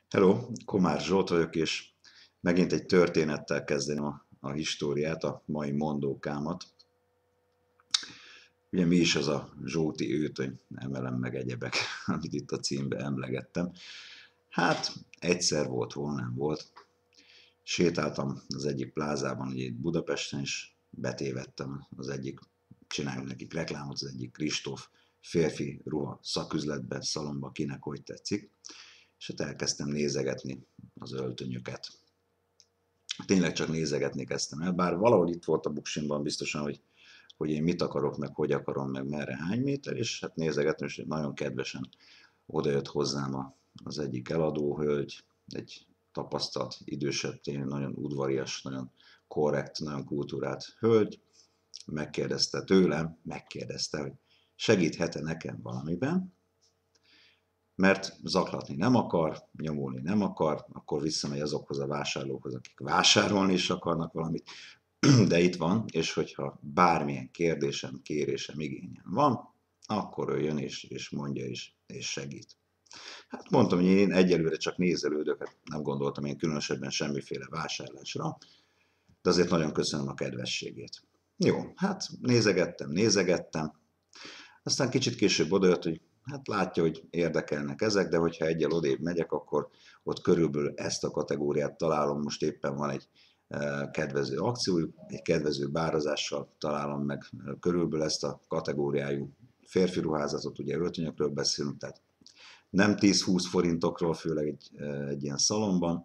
Hello, Komár Zsolt vagyok, és megint egy történettel kezdeném a históriát, a mai mondókámat. Ugye mi is az a Zsóti őtöny, emelem meg egyebek, amit itt a címbe emlegettem. Hát egyszer volt, hol nem volt. Sétáltam az egyik plázában, ugye itt Budapesten, is betévettem az egyik, csinálunk nekik reklámot, az egyik Kristóf férfi ruha szaküzletbe, szalomba, kinek hogy tetszik. És hát elkezdtem nézegetni az öltönyöket. Tényleg csak nézegetni kezdtem el, bár valahol itt volt a buksimban biztosan, hogy én mit akarok, meg hogy akarom, meg merre, hány méter, és hát nézegettem, és nagyon kedvesen odajött hozzám az egyik eladóhölgy, egy tapasztalt, idősebb, tényleg nagyon udvarias, nagyon korrekt, nagyon kultúrált hölgy, megkérdezte, hogy segíthet-e nekem valamiben, mert zaklatni nem akar, nyomulni nem akar, akkor visszamegy azokhoz a vásárlókhoz, akik vásárolni is akarnak valamit, de itt van, és hogyha bármilyen kérdésem, kérésem, igényem van, akkor ő jön és mondja és segít. Hát mondtam, hogy én egyelőre csak nézelődök, hát nem gondoltam én különösebben semmiféle vásárlásra, de azért nagyon köszönöm a kedvességét. Jó, hát nézegettem, aztán kicsit később odajött, hogy hát látja, hogy érdekelnek ezek, de hogyha egyel odébb megyek, akkor ott körülbelül ezt a kategóriát találom. Most éppen van egy kedvező akciójuk, egy kedvező bározással találom meg körülbelül ezt a kategóriájú férfi ruházatot, ugye öltönyökről beszélünk, tehát nem 10-20 forintokról, főleg egy ilyen szalomban.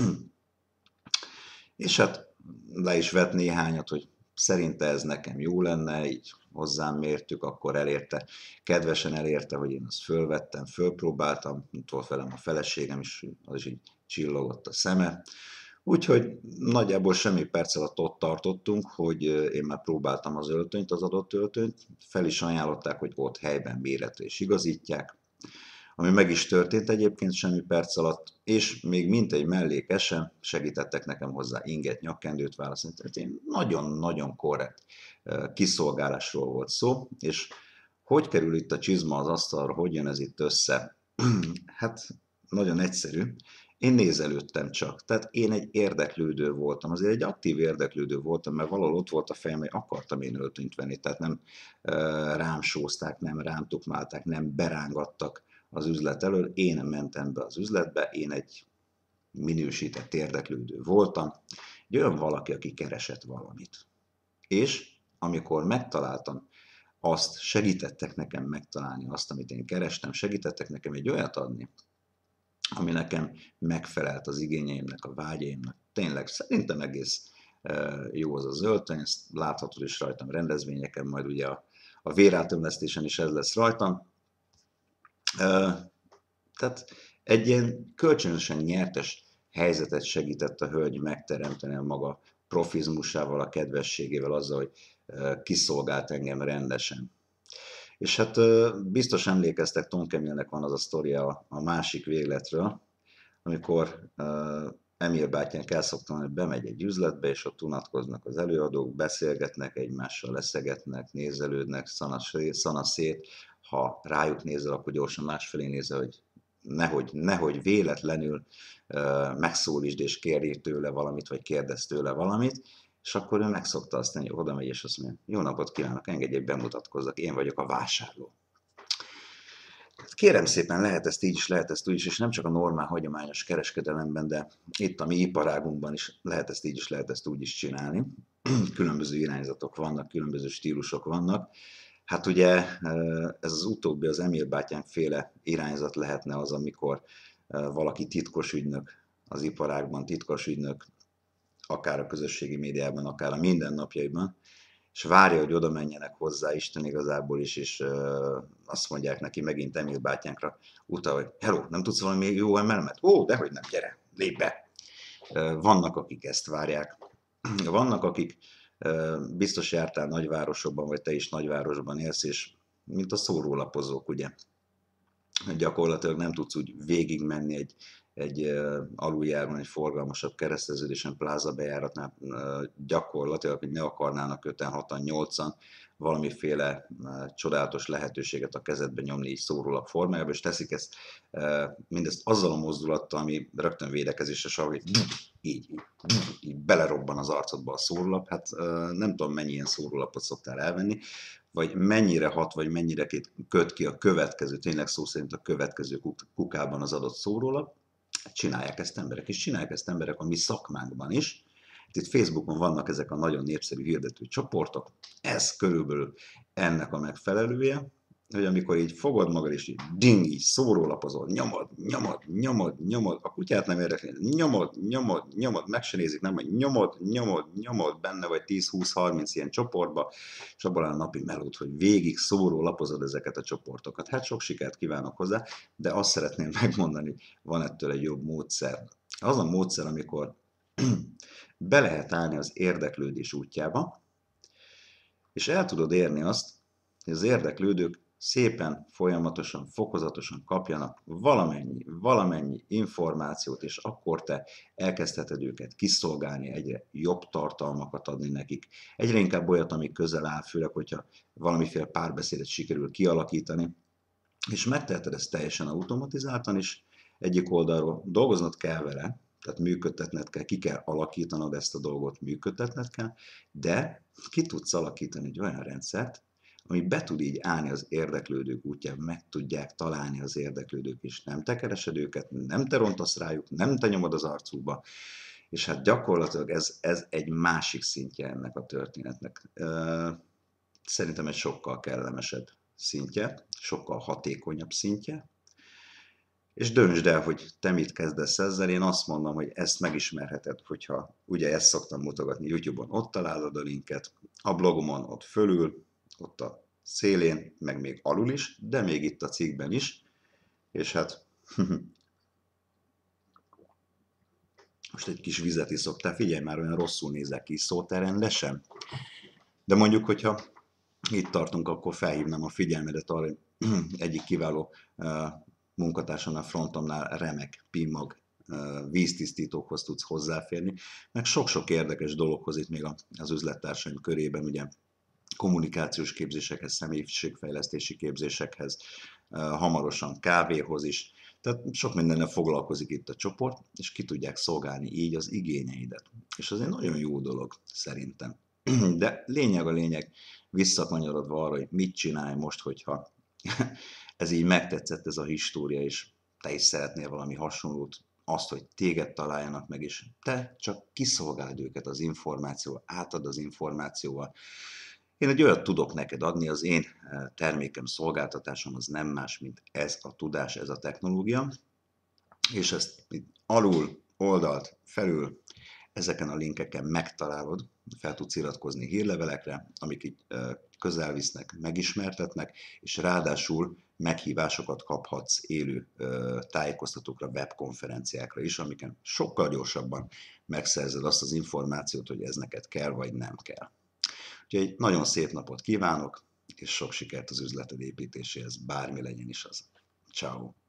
És hát le is vett néhányat, hogy szerinte ez nekem jó lenne, így hozzám mértük, akkor kedvesen elérte, hogy én azt fölvettem, fölpróbáltam, ott volt velem a feleségem is, az is így csillogott a szeme. Úgyhogy nagyjából semmi perc alatt ott tartottunk, hogy én már próbáltam az öltönyt, az adott öltönyt, fel is ajánlották, hogy ott helyben méretre is igazítják, ami meg is történt egyébként semmi perc alatt, és még mintegy mellékesen segítettek nekem hozzá inget, nyakkendőt választani. Tehát én nagyon-nagyon korrekt kiszolgálásról volt szó, és hogy kerül itt a csizma az asztalra, hogy jön ez itt össze? Hát nagyon egyszerű. Én nézelődtem csak. Tehát én egy érdeklődő voltam, azért egy aktív érdeklődő voltam, mert valahol ott volt a fejem, hogy akartam én öltönyt venni, tehát nem rám sózták, nem rám tukmálták, nem berángattak az üzlet elől, én mentem be az üzletbe, én egy minősített érdeklődő voltam, egy olyan valaki, aki keresett valamit. És amikor megtaláltam azt, segítettek nekem megtalálni azt, amit én kerestem, segítettek nekem egy olyat adni, ami nekem megfelelt az igényeimnek, a vágyaimnak. Tényleg szerintem egész jó az az öltöny, ezt láthatod is rajtam rendezvényeken, majd ugye a vérátömlesztésen is ez lesz rajtam. Tehát egy ilyen kölcsönösen nyertes helyzetet segített a hölgy megteremteni a maga profizmusával, a kedvességével, azzal, hogy kiszolgált engem rendesen. És hát biztos emlékeztek, Tom Camille-nek van az a sztoria a másik végletről, amikor Emil bátyánk el szoktam, hogy bemegy egy üzletbe, és ott unatkoznak az előadók, beszélgetnek egymással, leszegetnek, nézelődnek, szanaszét, ha rájuk nézel, akkor gyorsan másfelé nézel, hogy nehogy véletlenül megszólítsd és kérj tőle valamit, vagy kérdezz tőle valamit, és akkor ő megszokta azt tenni, oda megy, és azt mondja, jó napot kívánok, engedjék bemutatkozzak, én vagyok a vásárló. Kérem szépen, lehet ezt így is, lehet ezt úgy is, és nem csak a normál, hagyományos kereskedelemben, de itt a mi iparágunkban is lehet ezt így is, lehet ezt úgy is csinálni. Különböző irányzatok vannak, különböző stílusok vannak. Hát ugye ez az utóbbi, az Emil bátyánk féle irányzat lehetne az, amikor valaki titkos ügynök az iparágban, titkos ügynök, akár a közösségi médiában, akár a mindennapjaiban, és várja, hogy oda menjenek hozzá Isten igazából is, és azt mondják neki megint Emil bátyánkra utal, hogy hello, nem tudsz valami jó emelmet? Ó, dehogy nem, gyere, lépj be! Vannak, akik ezt várják. Vannak, akik biztos jártál nagyvárosokban, vagy te is nagyvárosban élsz, és mint a szórólapozók, ugye, gyakorlatilag nem tudsz úgy végigmenni egy aluljáron, egy forgalmasabb kereszteződésen, pláza bejáratnál gyakorlatilag, hogy ne akarnának 5-en, 6-an, 8-an valamiféle csodálatos lehetőséget a kezedbe nyomni így szórólap formájában, és teszik ezt mindezt azzal a mozdulattal, ami rögtön védekezésre sarkal, hogy így belerobban az arcodba a szórólap. Hát nem tudom, mennyi ilyen szórólapot szoktál elvenni, vagy mennyire hat, vagy mennyire köt ki a következő, tényleg szó szerint a következő kukában az adott szórólap. Csinálják ezt emberek, és csinálják ezt emberek a mi szakmánkban is. Itt Facebookon vannak ezek a nagyon népszerű hirdető csoportok, ez körülbelül ennek a megfelelője, hogy amikor így fogod magad, és így ding, így szórólapozol, nyomod, a kutyát nem érdekli, nyomod, meg se nézik, nem, hogy nyomod, benne vagy 10-20-30 ilyen csoportba, és abban a napi melód, hogy végig szórólapozod ezeket a csoportokat. Hát sok sikert kívánok hozzá, de azt szeretném megmondani, hogy van ettől egy jobb módszer. Az a módszer, amikor be lehet állni az érdeklődés útjába, és el tudod érni azt, hogy az érdeklődők szépen, folyamatosan, fokozatosan kapjanak valamennyi információt, és akkor te elkezdheted őket kiszolgálni, egyre jobb tartalmakat adni nekik. Egyre inkább olyat, ami közel áll, főleg, hogyha valamiféle párbeszédet sikerül kialakítani, és megteheted ezt teljesen automatizáltan is, egyik oldalról dolgoznod kell vele, tehát működtetned kell, ki kell alakítanod ezt a dolgot, működtetned kell, de ki tudsz alakítani egy olyan rendszert, ami be tud így állni az érdeklődők útjába, meg tudják találni az érdeklődők is. Nem te keresed őket, nem te rontasz rájuk, nem te nyomod az arcukba, és hát gyakorlatilag ez egy másik szintje ennek a történetnek. Szerintem egy sokkal kellemesebb szintje, sokkal hatékonyabb szintje, és döntsd el, hogy te mit kezdesz ezzel. Én azt mondom, hogy ezt megismerheted, hogyha ugye ezt szoktam mutogatni YouTube-on, ott találod a linket, a blogomon ott fölül, ott a szélén, meg még alul is, de még itt a cikkben is, és hát most egy kis vizet iszok, te figyelj már, olyan rosszul nézek ki szóteren, de sem. De mondjuk, hogyha itt tartunk, akkor felhívnám a figyelmedet arra, hogy egyik kiváló munkatársam a frontomnál remek PIN-mag víztisztítókhoz tudsz hozzáférni, meg sok-sok érdekes dologhoz itt még az üzlettársaim körében, ugye kommunikációs képzésekhez, személyiségfejlesztési képzésekhez, hamarosan kávéhoz is. Tehát sok mindennel foglalkozik itt a csoport, és ki tudják szolgálni így az igényeidet. És az egy nagyon jó dolog, szerintem. De lényeg a lényeg, visszakanyarodva arra, hogy mit csinálj most, hogyha ez így megtetszett, ez a história, és te is szeretnél valami hasonlót, azt, hogy téged találjanak meg, és te csak kiszolgáld őket az információval, átad az információval. Én egy olyat tudok neked adni, az én termékem, szolgáltatásom az nem más, mint ez a tudás, ez a technológia, és ezt alul, oldalt, felül, ezeken a linkeken megtalálod, fel tudsz iratkozni hírlevelekre, amik így közel visznek, megismertetnek, és ráadásul meghívásokat kaphatsz élő tájékoztatókra, webkonferenciákra is, amiken sokkal gyorsabban megszerzed azt az információt, hogy ez neked kell, vagy nem kell. Úgyhogy egy nagyon szép napot kívánok, és sok sikert az üzleted építéséhez, bármi legyen is az. Ciao.